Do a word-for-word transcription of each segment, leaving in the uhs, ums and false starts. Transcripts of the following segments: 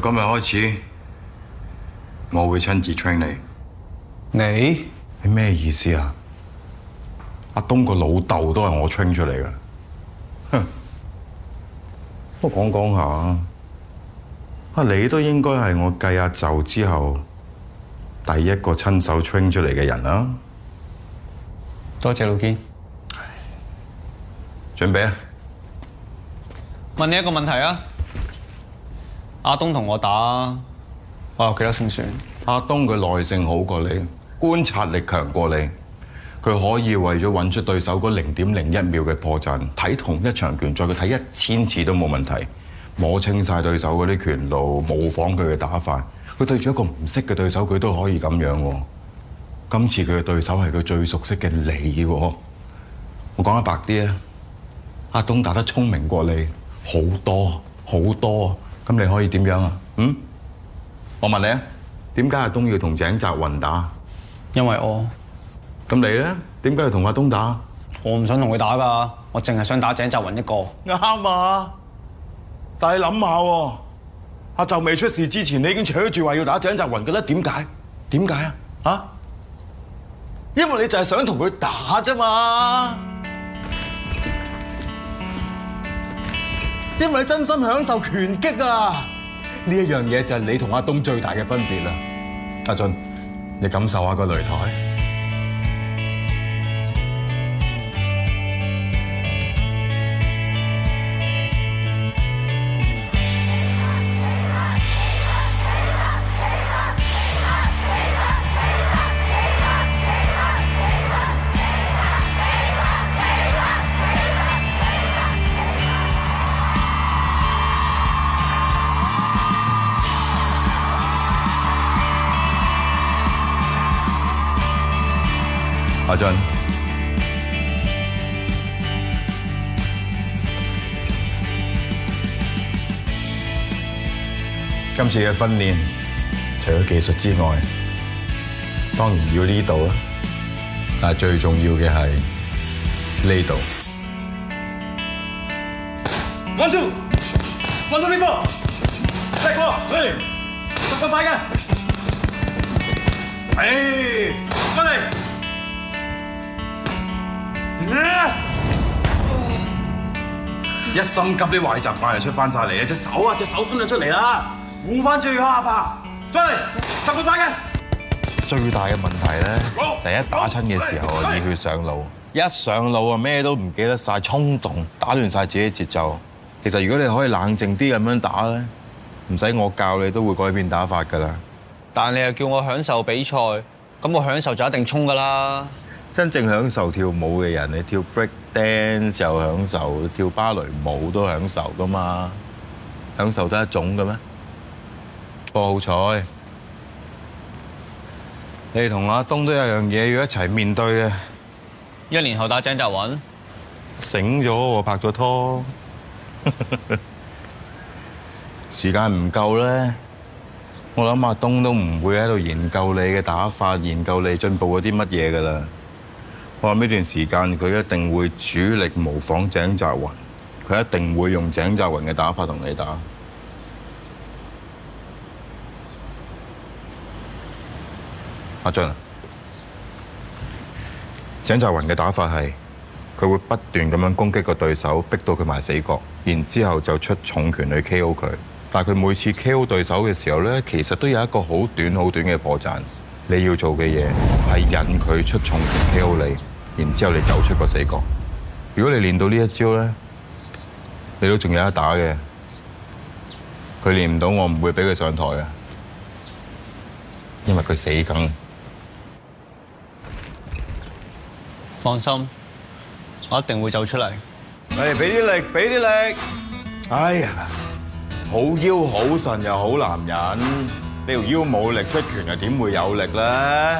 今日開始，我會親自 train 你。 你你咩意思啊？阿東個老豆都係我 train 出嚟嘅。哼！不過講講下啊，啊你都應該係我繼阿就之後第一個親手 train 出嚟嘅人啦。 多謝老堅。 準備啊！ 問你一個問題啊，阿東同我打，我有幾多勝算？ 阿東佢耐性好過你，觀察力強過你，佢可以為咗揾出對手嗰零點零一秒嘅破綻，睇同一場拳賽佢睇一千次都冇問題，摸清晒對手嗰啲拳路，模仿佢嘅打法。佢對住一個唔識嘅對手，佢都可以咁樣喎。今次佢嘅對手係佢最熟悉嘅你喎。我講得白啲啊，阿東打得聰明過你好多好多，咁你可以點樣啊？嗯？我問你啊，點解阿東要同井澤雲打？ 因為我。 咁你咧？點解要同阿東打？ 我唔想同佢打㗎，我淨係想打井澤雲一個。 啱啊！但係你諗下喎，阿就未出事之前，你已經扯住話要打井澤雲嘅啦。點解？點解啊？嚇？因為你就係想同佢打啫嘛。因為你真心享受拳擊啊！呢一樣嘢就係你同阿東最大嘅分別啦。阿俊，你感受下個擂台。阿俊，今次嘅訓練除咗技術之外，當然要呢度啦。但係最重要嘅係呢度。One two，one two three four，踢波，嚟，十個快嘅，係，翻嚟。一心急啲壞習慣就出翻晒嚟啊！隻手啊，隻手伸咗出嚟啦，護翻住下巴，再嚟，十個快嘅。最大嘅問題咧，就係一打親嘅時候啊，熱血上腦，一上腦啊，咩都唔記得晒，衝動打亂晒自己節奏。其實如果你可以冷靜啲咁樣打咧，唔使我教你都會改變打法噶啦。 但你又叫我享受比賽，咁我享受就一定衝噶啦。 真正享受跳舞嘅人，你跳 break dance 又享受，跳芭蕾舞都享受噶嘛？享受得一種嘅咩？不過好彩，你同阿東都有樣嘢要一齊面對嘅。 一年後打井澤雲， 醒咗我拍咗拖，時間唔夠咧，我諗阿東都唔會喺度研究你嘅打法，研究你進步咗啲乜嘢噶啦。我話呢段時間佢一定會主力模仿井澤雲，佢一定會用井澤雲嘅打法同你打。阿俊啊，井澤雲嘅打法係佢會不斷咁樣攻擊個對手，逼到佢埋死角，然之後就出重拳去 K O 佢。但係佢每次 K O 對手嘅時候咧，其實都有一個好短好短嘅破綻。你要做嘅嘢係引佢出重拳 K O 你，然之後你走出個死角。如果你練到呢一招咧，你都仲有得打嘅。佢練唔到，我唔會俾佢上台嘅，因為佢死梗。 放心，我一定會走出嚟。 嚟，俾啲力，俾啲力。哎呀，好腰好腎又好男人，你條腰冇力出拳又點會有力咧？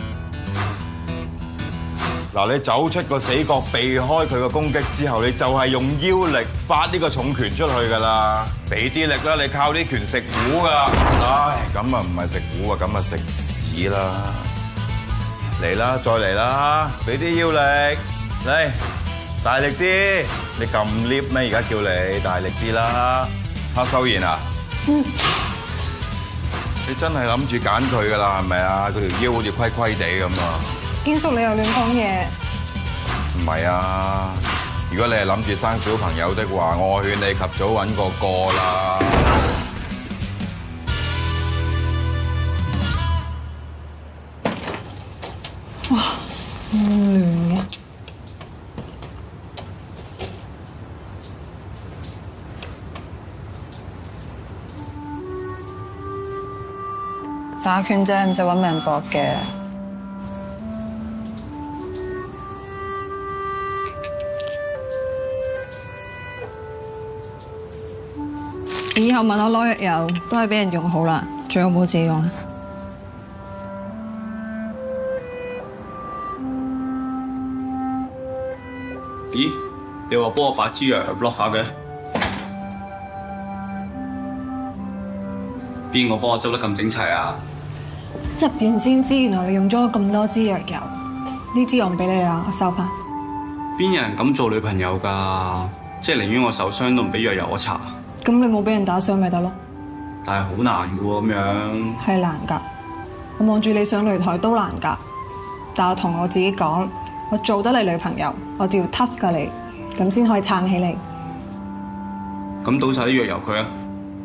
嗱，你走出個死角，避開佢個攻擊之後，你就係用腰力發呢個重拳出去噶啦。俾啲力啦，你靠啲拳食糊噶。唉，咁啊唔係食糊啊，咁啊食屎啦！嚟啦，再嚟啦，俾啲腰力，嚟，大力啲。你撳 lift 咩？而家叫你大力啲啦。黑秀賢啊， 你真係諗住揀佢㗎啦，係咪啊？佢條腰好似虧虧地咁啊！ 堅叔，你又亂講嘢。 唔係啊！如果你係諗住生小朋友的話，我勸你及早揾個哥啦。 哇，咁亂嘅。打拳啫，唔使揾命搏嘅。以後問我攞藥油，都係俾人用好啦，最好唔好自己用。 咦？你話幫我把支藥油 block 下嘅？邊個幫我執得咁整齊啊？ 執完先知，原來你用咗咁多支藥油。呢支我唔俾你啦，我收翻。 邊有人咁做女朋友㗎？即係寧願我受傷都唔俾藥油我搽。 咁你冇俾人打傷咪得咯？ 但係好難㗎喎，咁樣。 係難㗎，我望住你上擂台都難㗎。但我同我自己講，我做得你女朋友，我就要 tough 過你，咁先可以撐起你。 咁倒晒啲藥油佢啊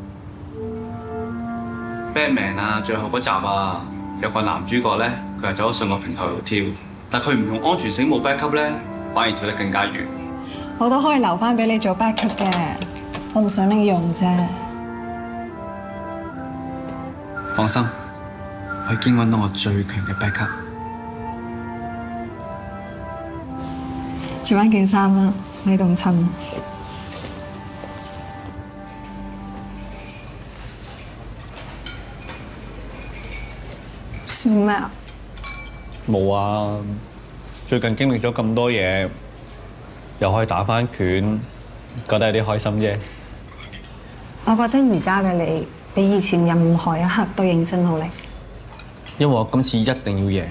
！Batman 啊，最後嗰集啊，有個男主角咧，佢係走咗上個平台度跳，但佢唔用安全繩冇 backup 咧，反而跳得更加遠。 我都可以留翻俾你做 backup 嘅，我唔想你用啫。 放心，我已經揾到我最強嘅 backup。 着翻件衫啦，你凍親。笑咩啊？ 冇啊！最近經歷咗咁多嘢，又可以打返拳，覺得有啲開心啫。 我覺得而家嘅你比以前任何一刻都認真努力。 因為我今次一定要贏。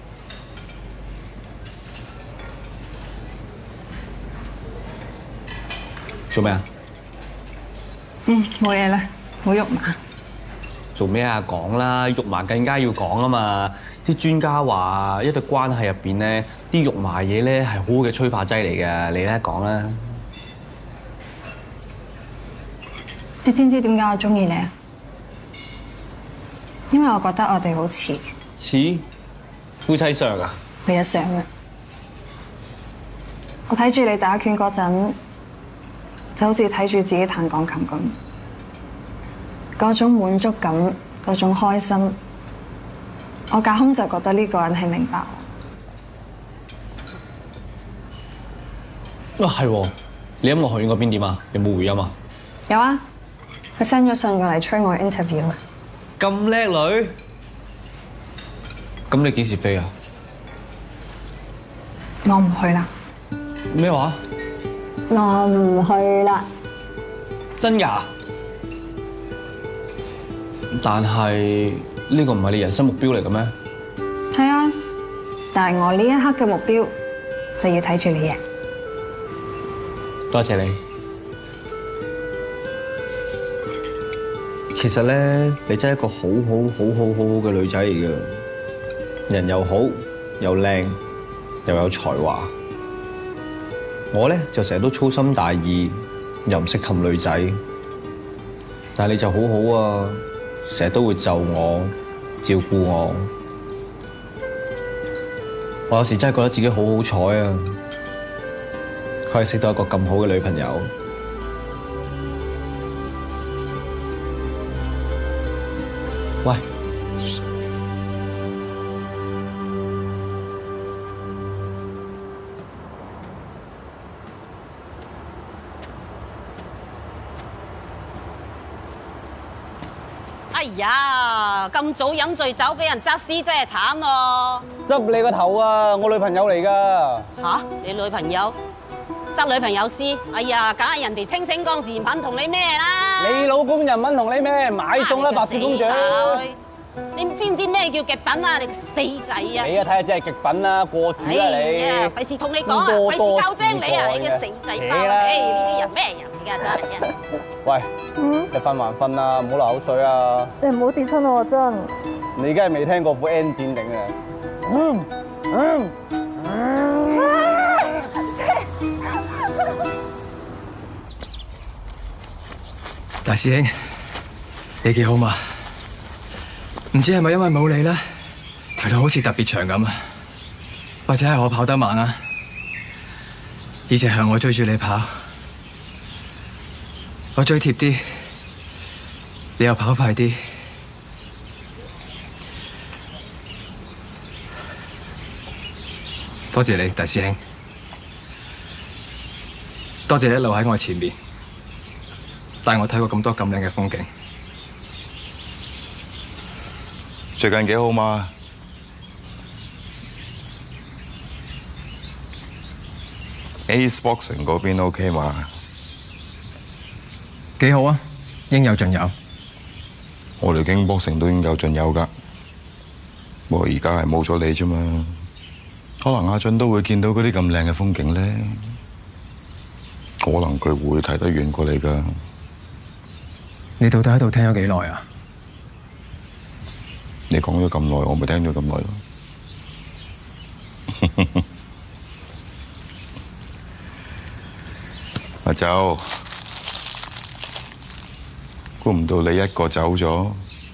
做咩啊？ 嗯，冇嘢啦，好肉麻。 做咩啊？講啦，肉麻更加要講啊嘛！啲專家話一對關係入邊咧，啲肉麻嘢咧係好好嘅催化劑嚟嘅。你咧講啦。 你知唔知點解我中意你啊？因為我覺得我哋好似似夫妻相啊！ 你一相嘅。我睇住你打拳嗰陣，就好似睇住自己彈鋼琴咁。嗰種滿足感，嗰種開心，我架空就覺得呢個人係明白我。 啊係喎，你音樂學院嗰邊點啊？有冇回音啊？ 有啊，佢 send 咗信過嚟催我 interview 啊。 咁叻女，咁你幾時飛啊？ 我唔去啦。 咩話？ 我唔去啦。 真㗎？但係呢個唔係你人生目標嚟嘅咩？ 係啊，但係我呢一刻嘅目標就要睇住你贏。 多謝你。其實咧，你真係一個好好好好好好嘅女仔嚟嘅，人又好，又靚，又有才華。我咧就成日都粗心大意，又唔識氹女仔，但係你就好好啊。成日都會就我，照顧我，我有時真係覺得自己好好彩啊！可以識到一個咁好嘅女朋友。喂， 哎呀，咁早飲醉酒俾人執屍真係慘咯！ 執你個頭啊！我女朋友嚟噶。 吓，你女朋友執女朋友屍？哎呀，梗係人哋清醒嗰時唔肯同你咩啦！ 你老公又唔肯同你咩？買餸啦，白雪公主！ 你知唔知咩叫極品啊？你個死仔啊！ 你啊睇下真係極品啦，過主啦你！ 費事同你講啊，費事教精你啊！你嘅死仔包啊！唉，呢啲人咩人？ 嘅真係嘅。 喂，你瞓還瞓啊，唔好流口水啊！ 你唔好跌親我真。 你梗係未聽過副 N 戰頂啊！嗯嗯嗯。 大師兄，你幾好嘛？唔知係咪因為冇你咧，條路好似特別長咁啊？或者係我跑得慢啊？一直向我追住你跑，我追貼啲，你又跑快啲。多謝你，大師兄。多謝你一路喺我前面，帶我睇過咁多咁靚嘅風景。 最近幾好嘛？Ace Boxing 嗰邊 OK 嘛？ 幾好啊，應有盡有。 我哋經 Boxing 都應有盡有㗎，不過而家係冇咗你啫嘛。可能阿俊都會見到嗰啲咁靚嘅風景咧，可能佢會睇得遠過你㗎。 你到底喺度聽咗幾耐啊？ 你講咗咁耐，我咪聽咗咁耐咯。阿周，估唔到你一個走咗，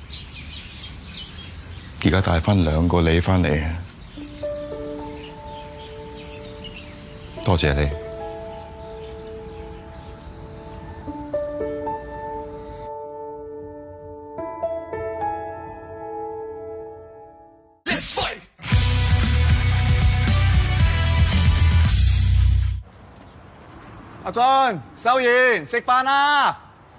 而家帶翻兩個你翻嚟，多謝你。 阿俊，收完食飯啦！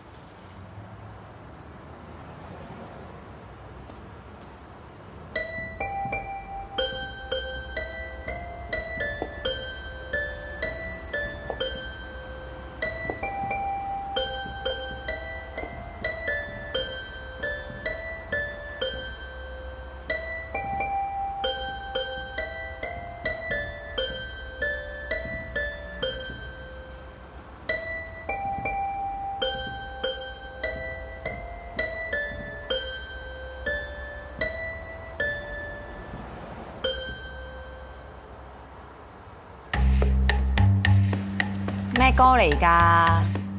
咩歌嚟㗎？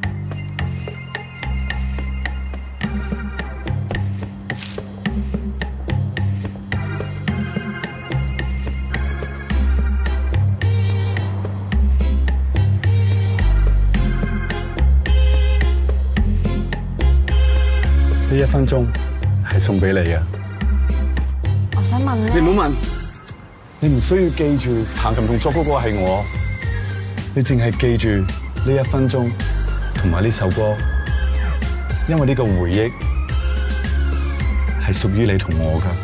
呢一分鐘係送俾你嘅。 我想問咧， 你唔好問，你唔需要記住彈琴同作嗰個係我。你淨係記住呢一分鐘同埋呢首歌，因為呢個回憶係屬於你同我㗎。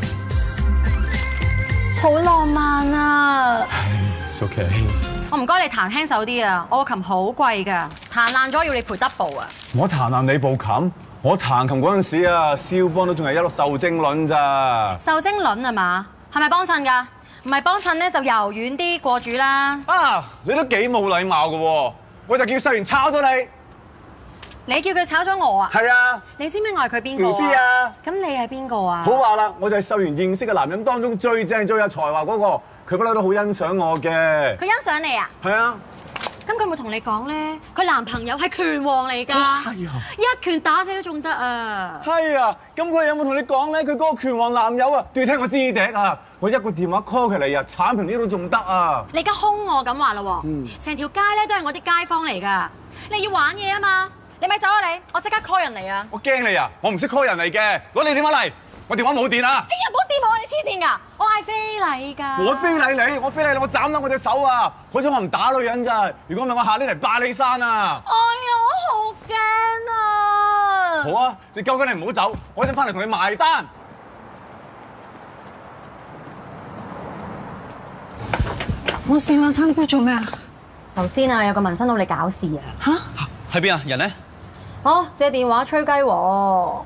好浪漫啊！ 係 ，OK。 我唔該你彈輕手啲啊，我個琴好貴㗎，彈爛咗要你賠 double 啊！ 我彈爛你部琴，我彈琴嗰陣時啊，肖邦都仲係一粒受精卵咋。 受精卵係嘛？係咪幫襯㗎？唔係幫襯咧，就柔軟啲過主啦。 啊，你都幾冇禮貌㗎喎！我就叫秀賢炒咗你。 你叫佢炒咗我啊？ 係啊。 你知唔知我係佢邊個啊？ 唔知啊。 咁你係邊個啊？ 好話啦，我就係秀賢認識嘅男人當中最正最有才華嗰個，佢不嬲都好欣賞我嘅。 佢欣賞你啊？ 係啊。 咁佢有冇同你講咧？佢男朋友係拳王嚟㗎。 係啊。 一拳打死都仲得啊！ 係啊。咁佢有冇同你講咧？佢嗰個拳王男友啊，仲要聽我支笛啊！我一個電話 call 佢嚟啊，剷平呢度仲得啊！ 你而家兇我咁話咯喎，成、嗯、條街咧都係我啲街坊嚟㗎，你要玩嘢啊嘛！你咪走啊你，我即刻 call 人嚟啊！ 我驚你啊！我唔識 call 人嚟嘅，攞你電話嚟，我電話冇電啊！ 哎呀，唔好掂我，你黐線㗎！我係非禮㗎！ 我非禮你，我非禮你，我斬咗我隻手啊！好彩我唔打女人咋，如果唔係我下呢嚟霸你山啊！ 哎呀，我好驚啊！ 好啊，你究竟你唔好走，我一陣翻嚟同你埋單。 冇事嘛，參姑做咩啊？ 頭先啊，有個紋身佬嚟搞事啊！ 吓？ 喺邊啊？人咧？ 哦，借電話吹雞喎！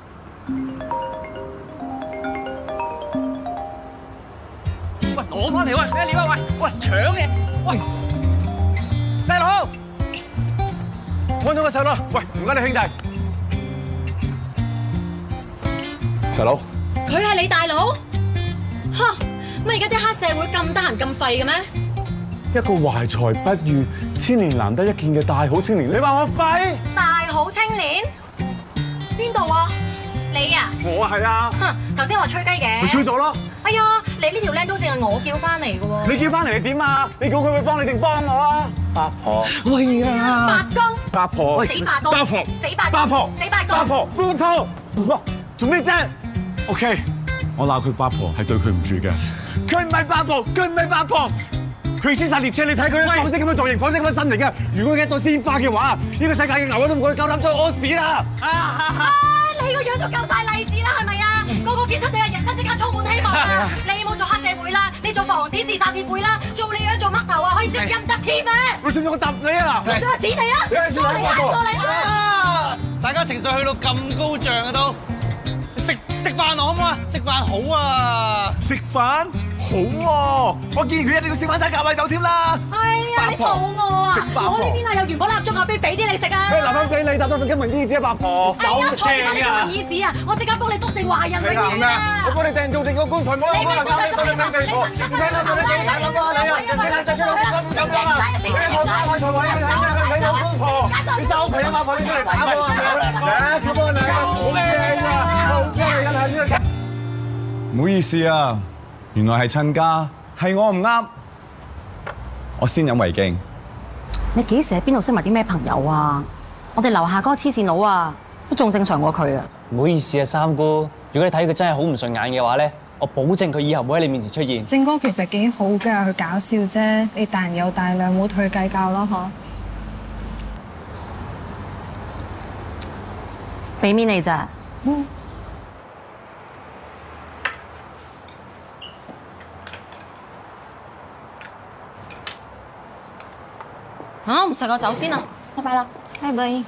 喂，攞翻嚟喂，咩料啊？喂喂，搶嘢！喂，細佬， 放咗個手啦！喂，唔該你兄弟。細佬， 佢係你大佬？嚇！乜而家啲黑社會咁得閒咁廢嘅咩？ 一個懷才不遇、千年難得一見嘅大好青年，你話我廢？ 大好青年？邊度啊？你啊？ 我係啊。 哼！頭先話吹雞嘅。 佢吹咗咯。 哎呀，你呢條靚都淨係我叫翻嚟嘅喎。 你叫翻嚟你點啊？你估佢會幫你定幫我啊？八婆。喂啊！ 八公。 八婆。 死八公。 八婆。 死八公。 八婆。 死八公。 八婆。八婆。哇！做咩啫 ？OK， 我鬧佢八婆係對佢唔住嘅。佢唔係八婆，佢唔係八婆。佢屍殺列車，你睇佢仿式咁嘅造型，仿式咁嘅身形嘅。如果佢一朵鮮花嘅話，呢個世界嘅牛都唔會夠膽再屙屎啦！ 啊！你個樣都夠晒勵志啦，係咪啊？個個見親你嘅人生即刻充滿希望啊！你冇做黑社會啦，你做防止自殺協會啦，做你樣做嘜頭啊，可以積陰德添咩？ 我信唔信我揼你啊？ 我想話指你啊！我嚟嗌過你啊！ 大家情緒去到咁高漲啊都，食食飯好唔好啊？食飯好啊！ 食飯好喎，我見佢一定要食翻晒價位酒添啦。 哎呀，你肚餓啊！我呢邊啊有元寶蠟燭啊，俾俾啲你食啊！ 留翻俾你，搭多份金銀衣紙啊，八婆。 哎呀，錯咗你金銀衣紙啊！我即刻幫你篤定華人永遠啊！ 我幫你訂做定個棺材，冇你咪幫你幫你幫你幫你唔聽啦，幫你幫你幫你幫你啊！你睇下最衰啦，你贏仔啊！死贏仔！開財位啊！你走啊！你走！你收皮啊！八婆，你出嚟打我啊！誒，咁啊你啊，好靚啊，好靚啊！呢個唔好意思啊。原來係親家，係我唔啱，我先飲為敬。 你幾時喺邊度識埋啲咩朋友啊？我哋樓下嗰個黐線佬啊，都仲正常過佢啊！ 唔好意思啊，三姑，如果你睇佢真係好唔順眼嘅話咧，我保證佢以後唔會喺你面前出現。 正哥其實幾好㗎，佢搞笑啫，你大人有大量，冇同佢計較咯，嗬。 俾面你咋？嗯。嚇！唔食個酒先啊！拜拜啦，拜拜。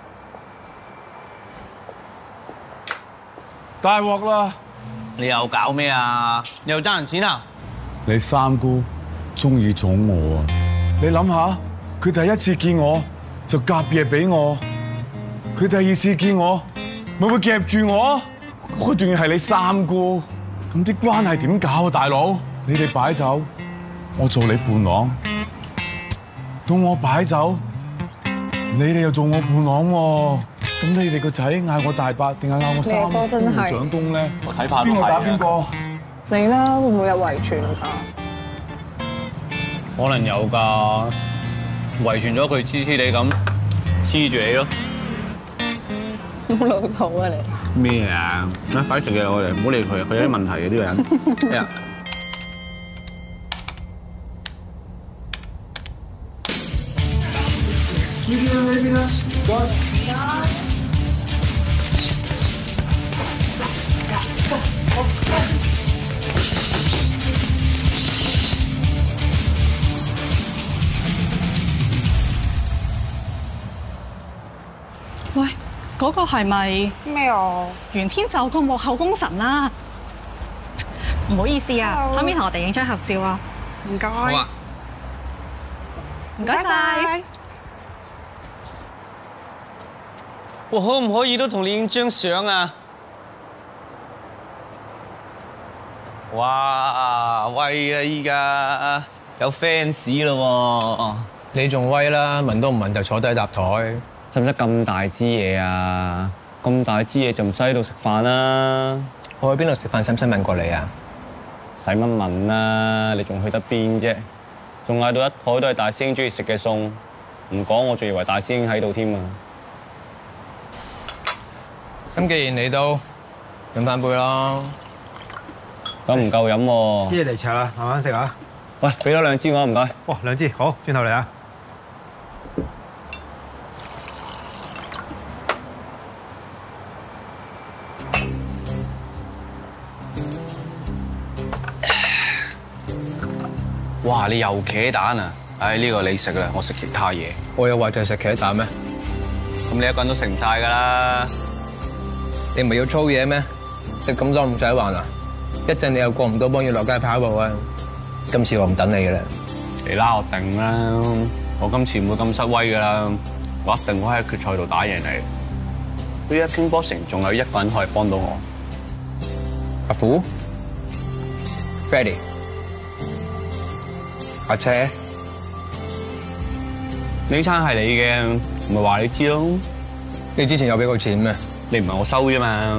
大鑊啦！ 你又搞咩啊？你又爭人錢啊？ 你三姑中意咗我啊！你諗下，佢第一次見我就夾嘢俾我，佢第二次見我咪會夾住我，嗰個仲要係你三姑，咁啲關係點搞啊？大佬，你哋擺酒，我做你伴郎。到我擺酒，你哋又做我伴郎喎，咁你哋個仔嗌我大伯定係嗌我三姑長公咧？ 我睇怕都係。 邊個打邊個？ 死啦！會唔會有遺傳㗎？ 可能有㗎，遺傳咗佢黐黐地咁黐住你咯。 好老土啊你！ 咩啊？啊，快食嘢啦我哋，唔好理佢，佢有啲問題嘅呢個人。咩啊？ 呢邊啊，呢邊啊， 喂，嗰個係咪咩啊？ 袁天就個幕後功臣啦？唔好意思啊，可唔可以同我哋影張合照啊？ 唔該。 好啊。 唔該晒。 我可唔可以都同你影張相啊？哇，威啊！依家有 fans 咯喎！ 你仲威啦，問都唔問就坐低搭台。 使唔使咁大支嘢啊？咁大支嘢就唔使喺度食飯啦。 我去邊度食飯使唔使問過你啊？ 使乜問啊？你仲去得邊啫？仲嗌到一枱都係大師兄中意食嘅餸，唔講我仲以為大師兄喺度添啊！ 咁既然嚟到，飲翻杯咯。 咁唔夠飲喎。 啲嘢嚟齊啦，慢慢食啊！ 喂，俾多兩支我唔該。 哇，兩支好，轉頭嚟啊！ 哇！你又茄蛋啊？唉，呢個你食啦，我食其他嘢。 我有話就係食茄蛋咩？ 咁你一個人都食唔晒㗎啦。 你唔係要粗嘢咩？食咁多唔使還啊！一陣你又過唔到幫要落街跑步啊！今次我唔等你㗎啦。 嚟啦，我定啦，我今次唔會咁失威㗎啦。 我一定會喺決賽度打贏你。呢一篇波成仲有一個人可以幫到我。 阿虎 ，Freddy， 阿車， 呢餐係你嘅，咪話你知咯。 你之前有俾過錢咩？ 你唔係我收啫嘛。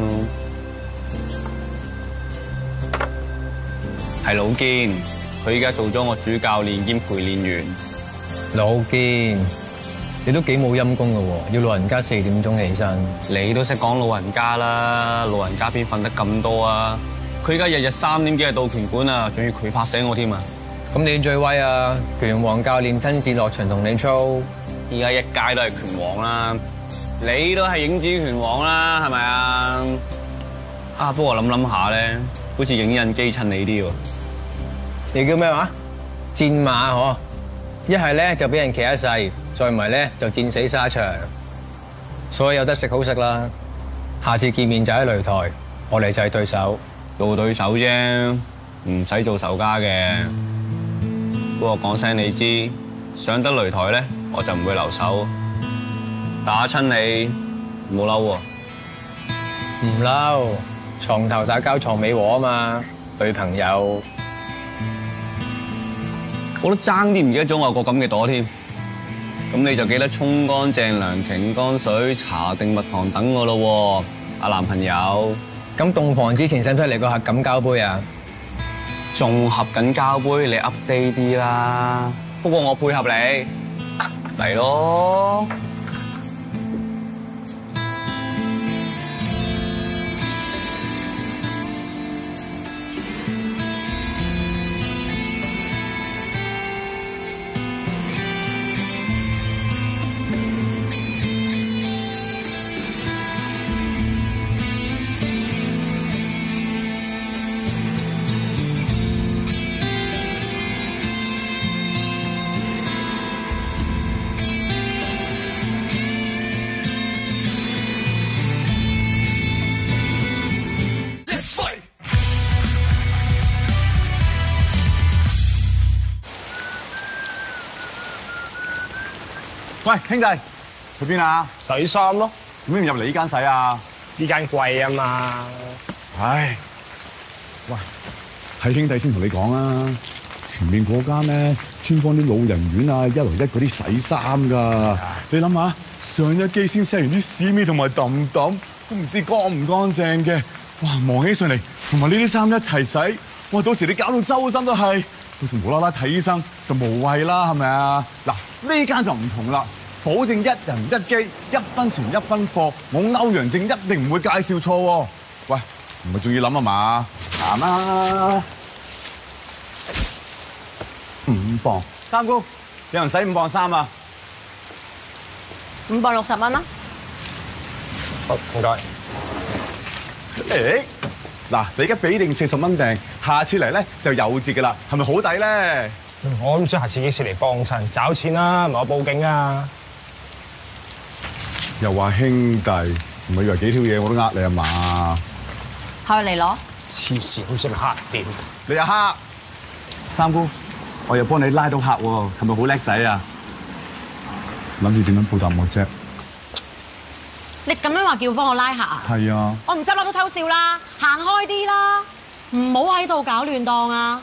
係老堅，佢依家做咗我主教練兼陪練員。 老堅，你都幾冇陰功噶喎，要老人家四點鐘起身。 你都識講老人家啦，老人家邊瞓得咁多啊？佢而家日日三點幾就到拳館啊，仲要佢拍醒我添啊！ 咁你最威啊！拳王教練親自落場同你操， 而家一街都係拳王啦，你都係影子拳王啦，係咪啊？啊，不過諗諗下咧，好似影印機襯你啲喎。 你叫咩話？戰馬嗬？一係咧就俾人騎一世，再唔係咧就戰死沙場。所以有得食好食啦。下次見面就喺擂台，我哋就係對手。 做對手啫，唔使做仇家嘅。不過講聲你知，上得擂台咧，我就唔會留手。打親你，唔好嬲喎。 唔嬲，床頭打交床尾和啊嘛，女朋友。 我都爭啲唔記得咗我有個咁嘅朵添。咁你就記得沖乾淨涼、擎乾水、茶定蜜糖等我咯喎，阿男朋友。 咁洞房之前使唔使嚟個合錦交杯啊？ 仲合緊交杯，你 update 啲啦。不過我配合你，嚟咯。 喂，兄弟，去邊啊？ 洗衫咯。 點解唔入嚟呢間洗啊？ 呢間貴啊嘛。 唉，喂，係兄弟先同你講啊。前面嗰間咧，專幫啲老人院啊、一來一嗰啲洗衫噶。你諗下，上一機先洗完啲屎味同埋揼揼，都唔知乾唔乾淨嘅。哇，忙起上嚟，同埋呢啲衫一齊洗，哇，到時你搞到周身都係。到時無啦啦睇醫生就無謂啦，係咪啊？嗱，呢間就唔同啦，保證一人一機，一分錢一分貨。我歐陽靖一定唔會介紹錯喎。喂，唔係仲要諗啊嘛？行啦，五磅，三姑，有人使五磅衫啊？ 五百六十蚊啦。 好，唔該。 誒，嗱，你而家俾定四十蚊訂，下次嚟咧就有折噶啦，係咪好抵咧？ 我唔知下次幾時嚟幫襯，找錢啦，唔係我報警啊！ 又話兄弟，唔係以為幾條嘢我都呃你啊嘛？ 係咪嚟攞？ 黐線，好似咪黑店。 你又黑，三姑，我又幫你拉到客喎，係咪好叻仔啊？諗住點樣報答我啫？ 你咁樣話叫幫我拉客啊？ 係啊。 我唔執笠都偷笑啦，行開啲啦，唔好喺度搞亂檔啊！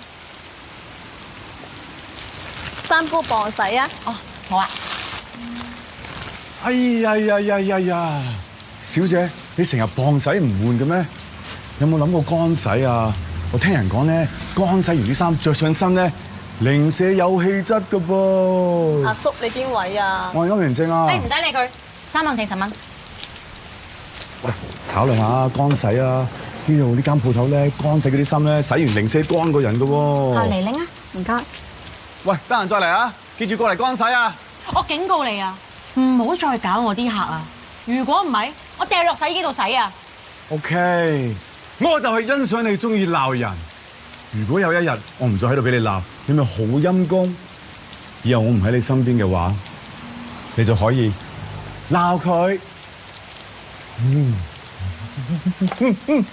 三姑磅洗啊！ 哦，好啊。 哎呀呀呀呀呀！小姐，你成日磅洗唔換嘅咩？有冇諗過乾洗啊？我聽人講咧，乾洗完啲衫着上身咧，零舍有氣質噶噃。 阿叔，你邊位啊？ 我係歐陽靖啊。 誒，唔使理佢，三萬四十蚊。 喂，考慮下乾洗啊！呢度呢間鋪頭咧，乾洗嗰啲衫咧，洗完零舍乾個人噶喎。 嚟拎啊，唔該。 喂，得閒再嚟啊！記住過嚟乾洗啊！ 我警告你啊，唔好再搞我啲客啊！如果唔係，我掉落洗衣機度洗啊 ！OK， 我就係欣賞你中意鬧人。如果有一日我唔再喺度俾你鬧，你咪好陰功。以後我唔喺你身邊嘅話，你就可以鬧佢。嗯。嗯嗯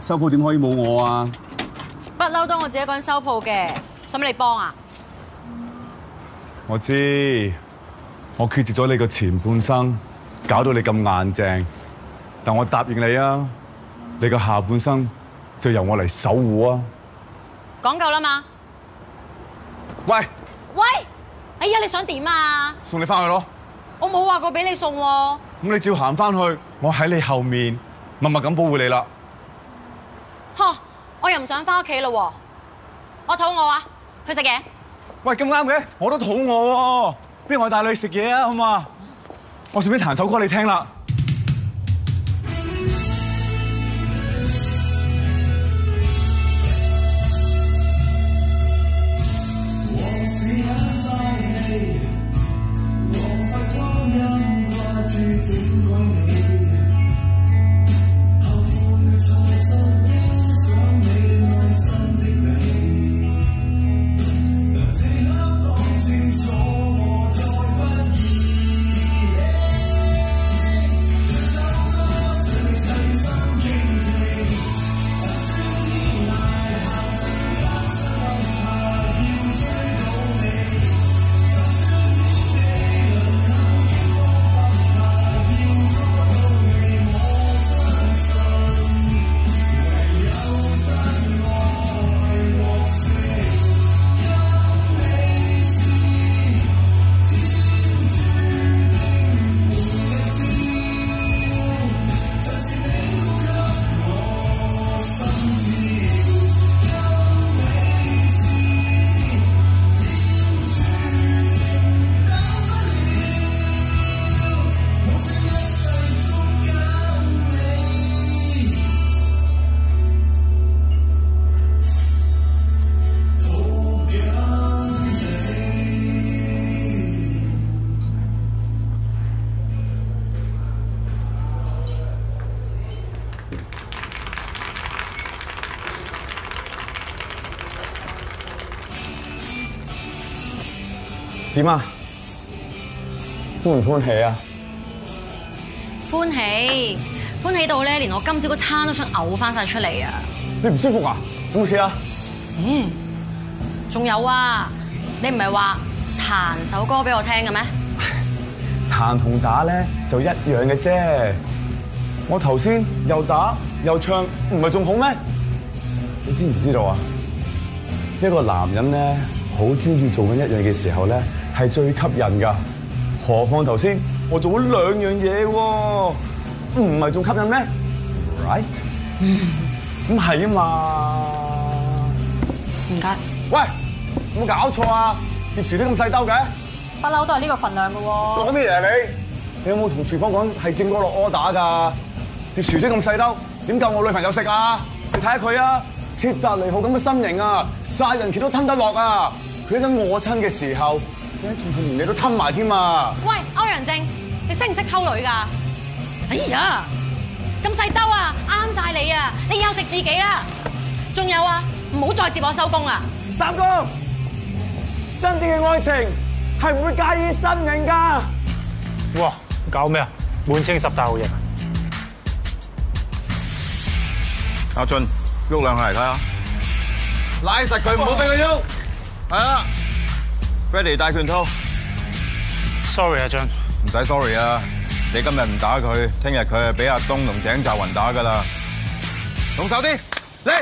收鋪點可以冇我啊？ 不嬲都我自己一個人收鋪嘅，使乜你幫啊？ 我知，我決絕咗你個前半生，搞到你咁硬淨，但我答應你啊，你個下半生就由我嚟守護啊！ 講夠啦嘛？ 喂喂，哎呀，你想點啊？ 送你翻去咯。 我冇話過俾你送喎。 咁你照行翻去，我喺你後面默默咁保護你啦。 呵，我又唔想翻屋企咯喎，我肚餓啊，去食嘢。 喂，咁啱嘅，我都肚餓喎，不如我帶你去食嘢啊，好嘛？我順便彈首歌你聽啦。點啊？歡唔歡喜啊？ 歡喜，歡喜到咧，連我今朝嗰餐都想嘔翻晒出嚟啊！ 你唔舒服啊？有冇事啊？ 嗯，仲有啊，你唔係話彈首歌俾我聽嘅咩？ 彈同打咧就一樣嘅啫。我頭先又打又唱，唔係仲好咩？你知唔知道啊？一個男人咧好專注做緊一樣嘅時候咧，係最吸引噶。何況頭先我做咗兩樣嘢喎，唔係仲吸引咩 ？Right？ 咁係啊嘛。 唔該。 喂，有冇搞錯啊？碟薯啲咁細兜嘅？ 不嬲都係呢個份量嘅喎。 講咩嘢你？你有冇同廚房講係正哥落 order 㗎？碟薯啲咁細兜，點夠我女朋友食啊？你睇下佢啊，切達尼號咁嘅身形啊，殺人鉗都吞得落啊！佢一陣餓親嘅時候，你一轉佢連你都吞埋添啊！ 喂，歐陽靖，你識唔識溝女㗎？哎呀，咁細兜啊，啱晒你啊！你休息自己啦。仲有啊，唔好再接我收工啦。 三哥，真正嘅愛情係唔會介意身形㗎。 哇！搞咩啊？滿清十大酷刑。 阿俊，喐兩下嚟睇下，拉實佢，唔好俾佢喐。係啦 ，Freddy 戴拳套。 Sorry 阿俊， 唔使 sorry 啊！你今日唔打佢，聽日佢係俾阿東同井澤雲打噶啦。動手啲，嚟！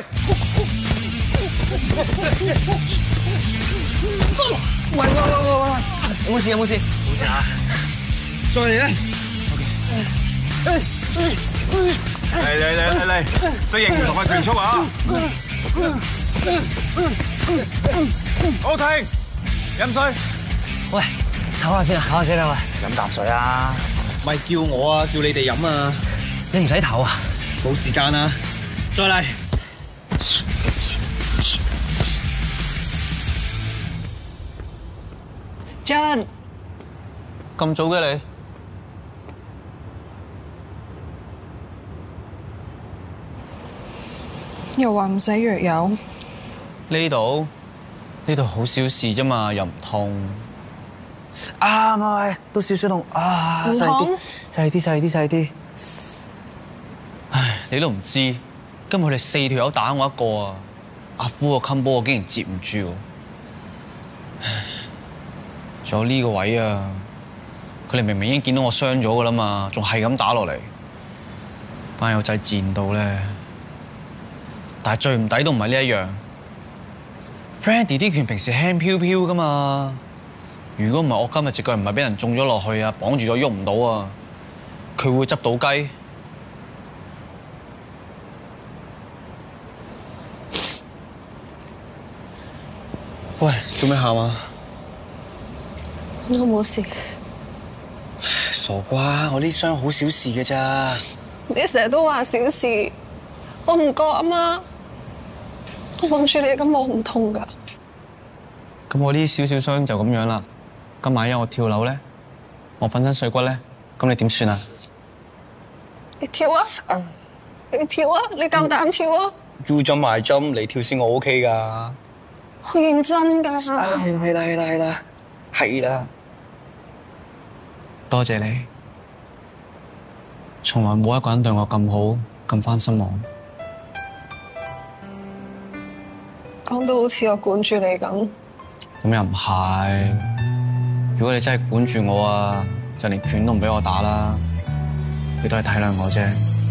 喂喂喂喂喂，有冇事有冇事？冇事啊！再嚟啊！ 嚟嚟嚟嚟嚟，適應唔同嘅拳速啊！好停，飲水。 喂，唞下先啊，唞下先啊，喂，飲啖水啊！ 咪叫我啊，叫你哋飲啊！ 你唔使唞啊， 冇時間啊！再嚟。 John， 咁早嘅你？ 又話唔使藥油。 呢度呢度好小事啫嘛，又唔痛。 啊，喂，都少少痛啊， 唔痛， 細啲，細啲，細啲。 唉，你都唔知， 今日佢哋四條友打我一個啊！阿夫個 combo 我竟然接唔住喎！仲有呢個位啊！佢哋明明已經見到我傷咗噶啦嘛，仲係咁打落嚟，班友仔賤到咧！但係最唔抵都唔係呢一樣 ，Frandy 啲拳平時輕飄飄噶嘛，如果唔係我今日隻腳唔係俾人中咗落去啊，綁住咗喐唔到啊，佢會執到雞。喂，做咩喊啊？ 我冇事。 傻瓜，我呢傷好小事嘅咋。 你成日都話小事，我唔覺啊嘛。我望住你咁，我唔痛㗎。 咁我呢少少傷就咁樣啦。今晚因我跳樓咧，我粉身碎骨咧，咁你點算啊？ 你跳啊！你跳啊！你夠膽跳啊 ！U 針埋針，你跳先我 OK 㗎。 我認真㗎。 係啦係啦係啦係啦。 多謝你，從來冇一個人對我咁好，咁翻心我。 講到好似我管住你咁。 咁又唔係，如果你真係管住我啊，就連拳都唔俾我打啦。你都係體諒我啫。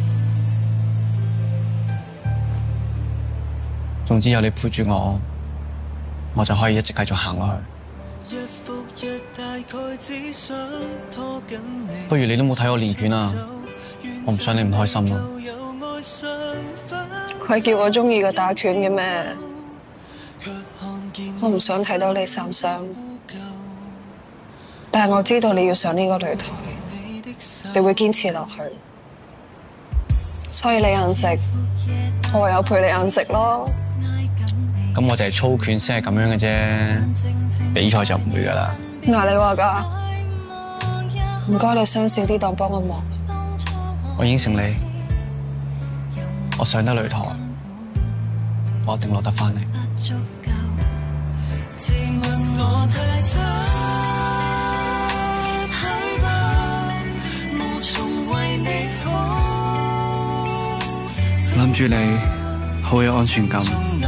總之有你陪住我，我就可以一直繼續行落去。不如你都冇睇我練拳啊！我唔想你唔開心啊！ 佢叫我中意個打拳嘅咩？我唔想睇到你受傷，但係我知道你要上呢個擂台，你會堅持落去，所以你硬食，我唯有陪你硬食咯。 咁我就係操拳先係咁樣嘅啫，比賽就唔會噶啦。 嗱，你話㗎，唔該你傷少啲當幫我忙。 我應承你，我上得擂台，我一定攞得翻嚟。諗住你好有安全感。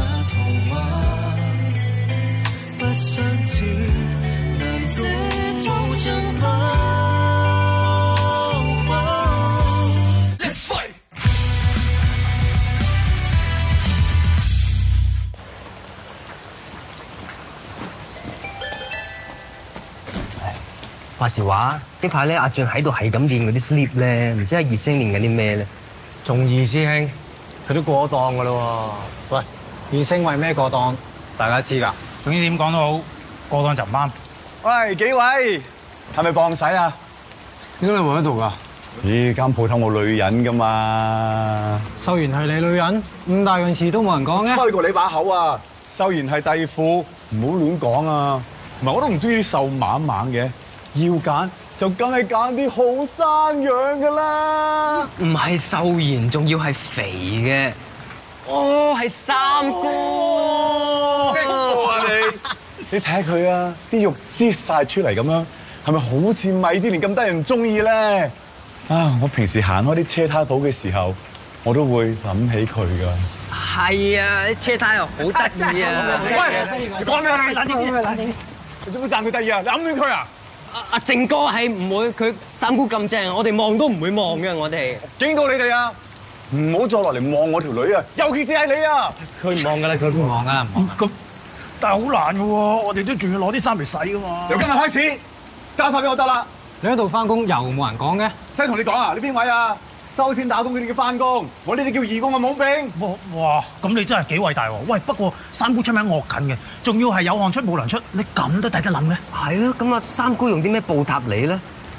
話時話，呢排咧阿俊喺度係咁練嗰啲 sleep 咧，唔知阿二師兄練緊啲咩咧？ 仲二師兄，佢都過咗檔噶啦喎。喂，二師兄為咩過檔？大家知㗎。總之點講都好，過檔就唔啱。 喂，幾位係咪磅洗啊？點解你會喺度㗎？咦，間鋪頭冇女人㗎嘛？ 秀賢係你女人，咁大件事都冇人講嘅。 開過你把口啊！秀賢係弟婦，唔好亂講啊！唔係我都唔中意啲瘦蜢蜢嘅。要揀就梗係揀啲好生養㗎啦！ 唔係秀賢，仲要係肥嘅。哦，係三姑。 激我啊你！你睇下佢啊，啲肉擠晒出嚟咁樣，係咪好似米芝蓮咁得人中意咧？啊！我平時行開啲車胎鋪嘅時候，我都會諗起佢㗎。 係啊，啲車胎又好得意啊！ 喂，你講咩啊？你冷靜啲，冷靜啲。你做乜讚佢得意啊？你暗戀佢啊？ 阿阿靜哥係唔會，佢三姑咁正，我哋望都唔會望嘅，我哋警告你哋啊，唔好再落嚟望我條女啊，尤其是係你啊！ 佢唔望噶啦，佢唔望啊，唔望。 咁但係好難嘅喎，我哋都仲要攞啲衫嚟洗噶嘛。 由今日開始，交晒俾我得啦。 你喺度翻工又冇人講嘅， 使同你講啊？你邊位啊？收錢打工佢哋叫翻工，我呢啲叫義工啊，冇兵。 哇！咁你真係幾偉大喎！喂，不過三姑出名惡緊嘅，仲要係有汗出冇糧出，你咁都抵得諗嘅？ 係咯，咁啊三姑用啲咩報答你咧？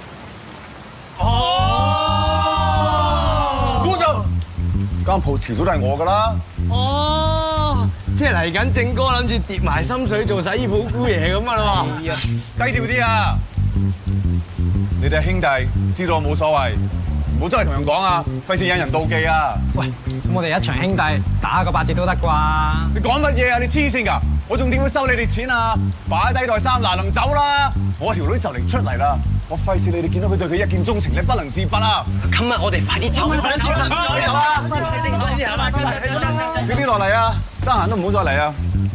哦，估就間鋪遲早都係我噶啦。 哦，即係嚟緊正哥諗住跌埋心水做洗衣鋪姑爺咁啊啦喎！ 低調啲啊！你哋係兄弟，知道我冇所謂。唔好周圍同人講啊，費事引人妒忌啊！ 喂，咁我哋一場兄弟打個八折都得啩？ 你講乜嘢啊？你黐線㗎！ 我仲點會收你哋錢啊？擺低袋衫嗱，能走啦！我條女就嚟出嚟啦，我費事你哋見到佢對佢一見鍾情，你不能自拔啊！ 今日我哋快啲走，快啲走啦！ 少啲落嚟啊！得閒都唔好再嚟啊！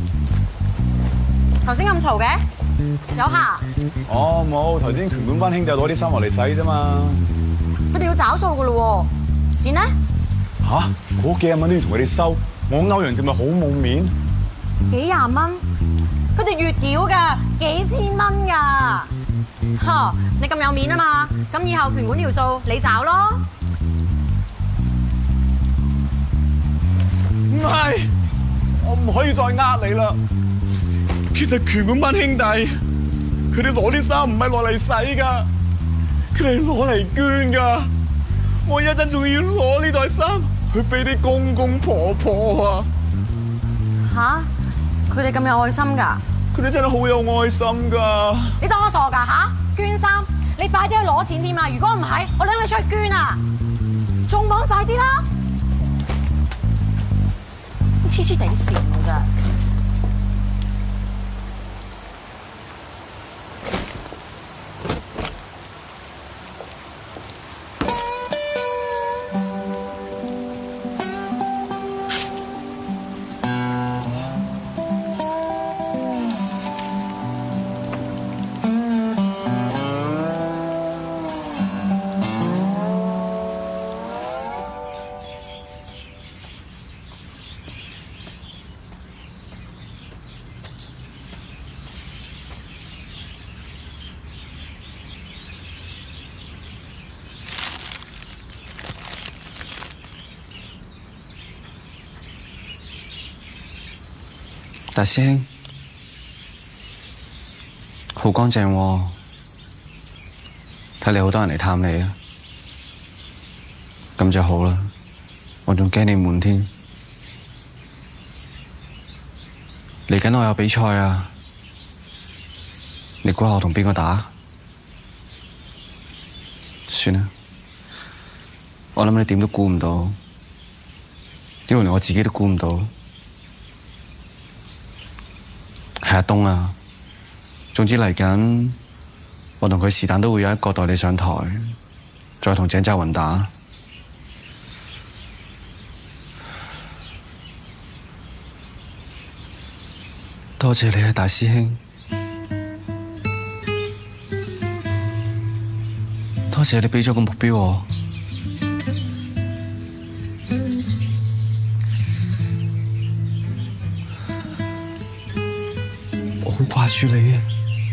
頭先咁嘈嘅，有客。 哦，冇，頭先拳館班兄弟攞啲衫落嚟洗啫嘛。 佢哋要找數噶咯喎，錢呢？ 吓，嗰幾廿蚊都要同佢哋收，我歐陽靖咪好冇面？ 幾廿蚊？佢哋月繳㗎，幾千蚊㗎。呵，你咁有面啊嘛，咁以後拳館條數你找咯。 唔係，我唔可以再呃你啦。其實拳館班兄弟，佢哋攞啲衫唔係落嚟洗㗎，佢哋攞嚟捐㗎。我一陣仲要攞呢袋衫去俾啲公公婆婆啊！ 吓？佢哋咁有愛心㗎？ 佢哋真係好有愛心㗎！ 你當我傻㗎吓？捐衫，你快啲去攞錢添啊！如果唔係，我拎你出去捐啊！仲講快啲啦！黐黐地線㗎咋〜 大師兄，好乾淨喎，睇嚟好多人嚟探你啊！咁就好啦，我仲驚你悶添。嚟緊我有比賽啊！你估下我同邊個打？算啦，我諗你點都估唔到，因為連我自己都估唔到。係阿東啊！總之嚟緊，我同佢是但都會有一個代理上台，再同井澤雲打。多謝你啊，大師兄！多謝你俾咗個目標我。好掛住你啊！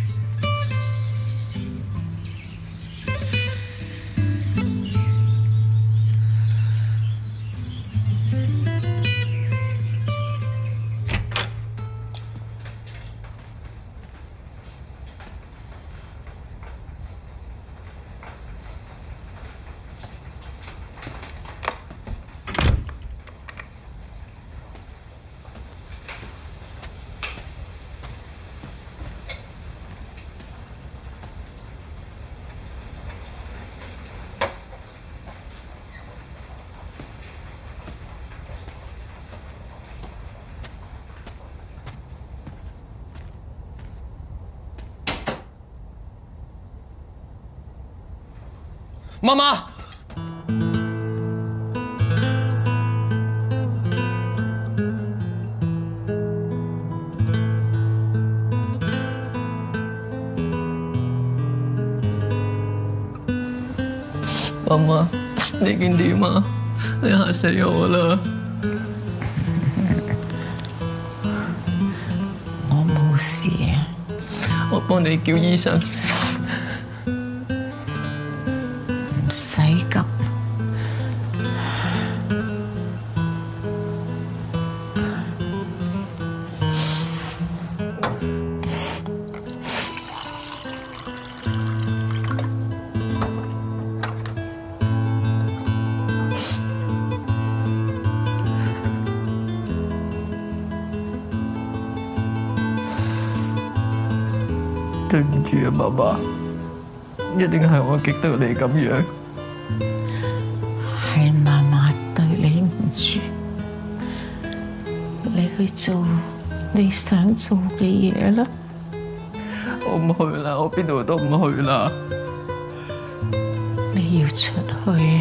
媽媽， 媽媽，你見點啊？你嚇死我啦！ 我冇事啊， 我幫你叫醫生。 唔使急。 對唔住啊，爸爸，一定係我激到你咁樣。 係媽媽對你唔住，你去做你想做嘅嘢啦。 我唔去啦，我邊度都唔去啦。 你要出去。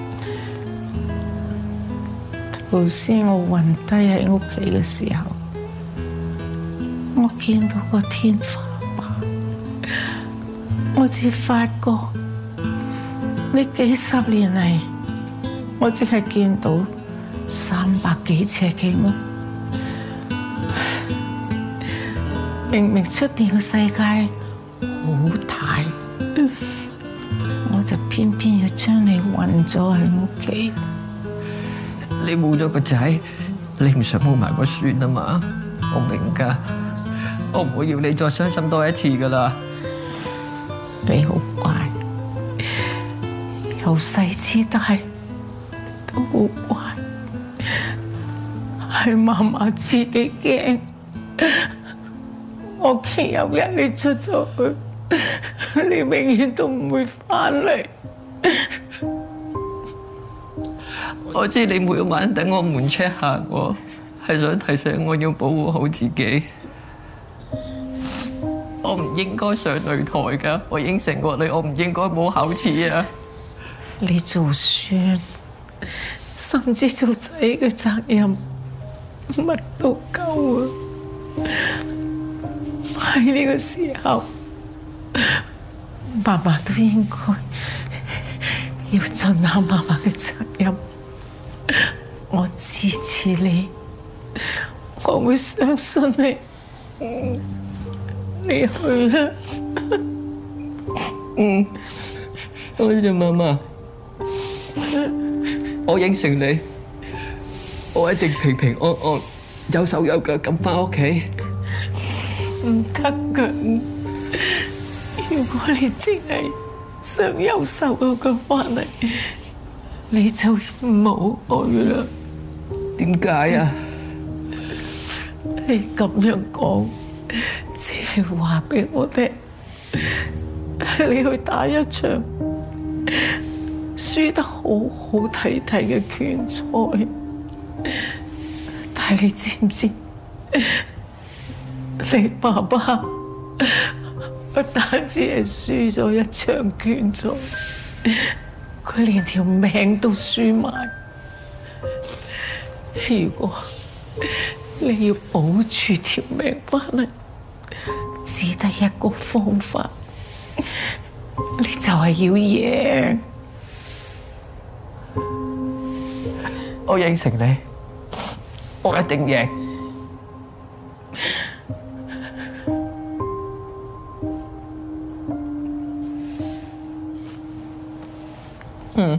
頭先我暈低喺屋企嘅時候，我見到個天花板，我只發覺呢幾十年嚟，我只係見到三百幾尺嘅屋。明明出邊嘅世界好大，我就偏偏要將你困咗喺屋企。 你冇咗個仔，你唔想冇埋個孫啊嘛？我明㗎，我唔會要你再傷心多一次㗎啦。 你好乖，由細至大都好乖，係媽媽自己驚。我驚有日你出咗去，你永遠都唔會返嚟。 我知你每晚等我門車行喎，係想提醒我要保護好自己。我唔應該上擂台㗎，我應承過你，我唔應該冇口齒啊！ 你做孫，甚至做仔嘅責任，乜都夠啊！喺呢個時候，爸爸都應該要盡下媽媽嘅責任。我支持你，我會相信你。你去啦。 嗯，多謝媽媽。我應承你，我一定平平安安、有手有腳咁返屋企。 唔得㗎！如果你淨係想有手有腳返嚟，你就唔好去啦。 點解啊？ 你咁樣講，只係話俾我聽，你去打一場輸得好好睇睇嘅拳賽，但係你知唔知？你爸爸不單止係輸咗一場拳賽，佢連條命都輸埋。如果你要保住條命返嚟，只得一個方法，你就係要贏。 我應承你，我一定贏。嗯。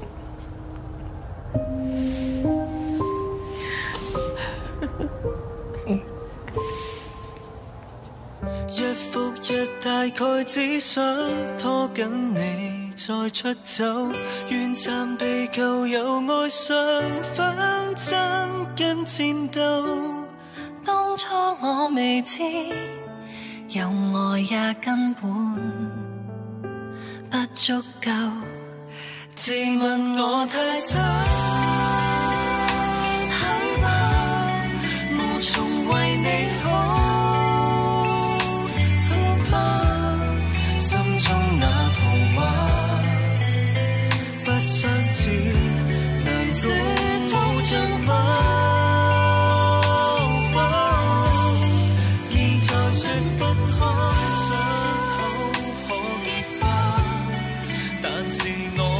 日復日大概只想拖緊你再出走，願暫避舊有愛上紛爭跟戰鬥。 當初我未知，有愛也根本不足夠。 自問我太差，係嗎？無從為你好，是嗎？心中那圖畫不相似，難說冇進化。現在說分開，傷口可結疤，但是我